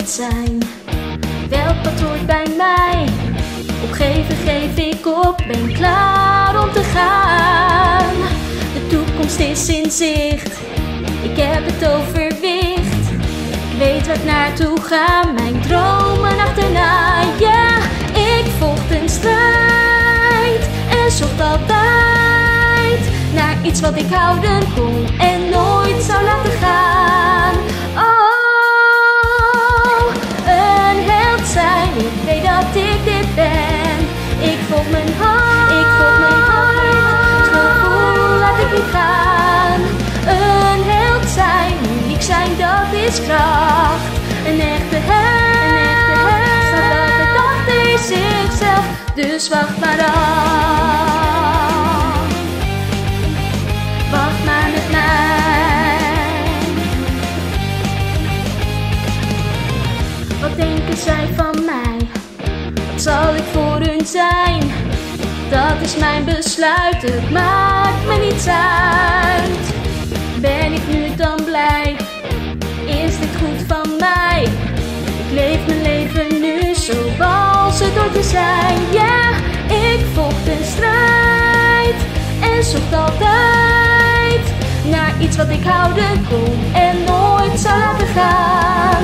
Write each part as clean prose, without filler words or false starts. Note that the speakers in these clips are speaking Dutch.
nooit zijn. Welk pad hoort bij mij? Opgeven geef ik op, ben klaar om te gaan. De toekomst is in zicht, ik heb het overwicht. Ik weet waar ik naartoe ga, mijn dromen achterna. Ja, ik volgde een strijd en zocht altijd naar iets wat ik houden kon en nooit zou laten gaan. Oh, een held zijn, ik weet dat ik dit ben. Ik volg mijn hart, ik volg mijn hart. Het gevoel laat ik niet gaan. Een held zijn, uniek zijn, dat is kracht. Een echte held, staat altijd achter zichzelf. Dus wacht maar af. Wacht maar met mij. Wat denken zij van mij? Wat zal ik voor hun zijn? Dat is mijn besluit, het maakt me niets uit. Ben ik nu dan blij? Is dit goed van mij? Ik leef mijn leven nu zoals het hoort te zijn. Ja, ik volgde een strijd en zocht altijd naar iets wat ik houden kon en nooit zou laten gaan.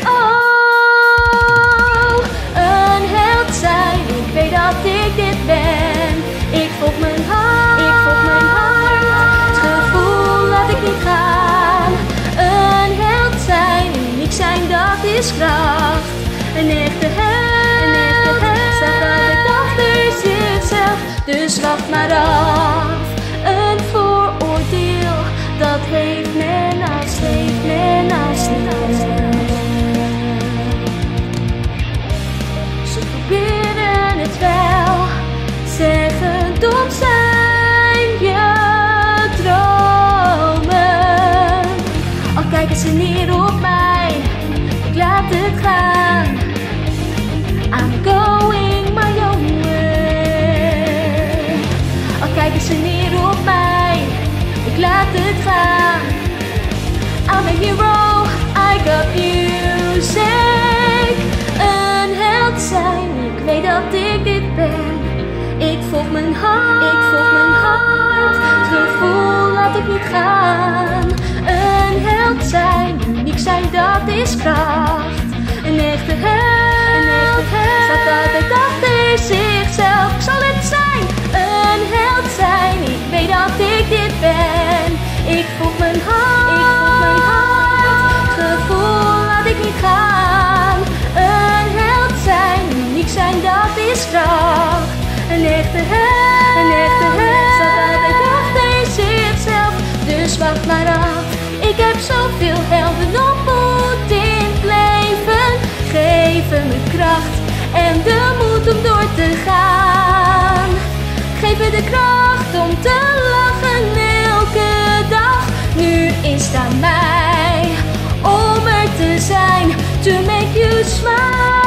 Oh, een held zijn, ik weet dat ik dit ben. Ik volg mijn hart, ik volg mijn hart. Het gevoel laat ik niet gaan. Een held zijn, uniek zijn, dat is kracht. Een echte held, staat altijd achter zichzelf. Dus wacht maar af. Een vooroordeel, dat heeft men als Ze proberen het wel, zeggen dom zijn je dromen. Al kijken ze neer op mij, ik laat het gaan. I'm going my own way. Al kijken ze neer op mij, ik laat het gaan. I'm a hero, I got music. Een held zijn, ik weet dat ik dit ben. Ik volg mijn hart, ik volg mijn hart. Het gevoel laat ik niet gaan. Een held zijn, uniek zijn, dat is kracht. Een echte held, staat altijd achter zichzelf. Ik zal het zijn, een held zijn. Ik weet dat ik dit ben. Ik volg mijn hart, ik volg mijn hart. Het gevoel laat ik niet gaan. Een held zijn, uniek zijn, dat is kracht. Een echte held, staat altijd achter zichzelf. Dus wacht maar af. Ik heb zoveel helden ontmoet in het leven. Geven me kracht en de moed om door te gaan. Geef me de kracht om te lachen elke dag. Nu is het aan mij om er te zijn, to make you smile.